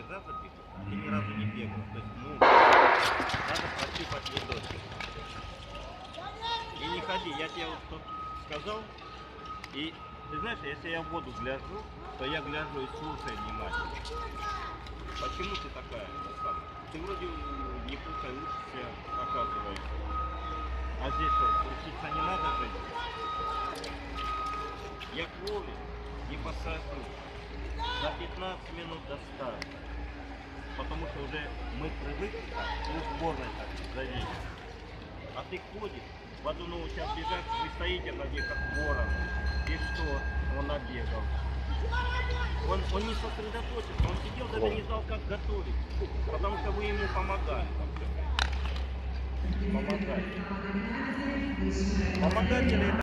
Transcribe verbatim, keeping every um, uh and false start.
раза бегал, а ты ни разу не бегал. То есть, ну, надо пощупать видосик. И не ходи, я тебе вот что сказал. И ты знаешь, если я в воду гляжу, то я гляжу и слушаю внимательно. Почему ты такая? Ты вроде неплохо учишься, оказывается. А здесь что, учиться не надо жить? Я к Вове не посажу за пятнадцать минут до старта. Потому что уже мы привыкли так, у сборной так зависит. А ты ходишь, в одну новую час бежать, вы стоите на ней как ворон. И что? Он набегал. Он, он не сосредоточился, он сидел, даже не знал, как готовить. Потому что вы ему помогали. Помогали. Помогатели это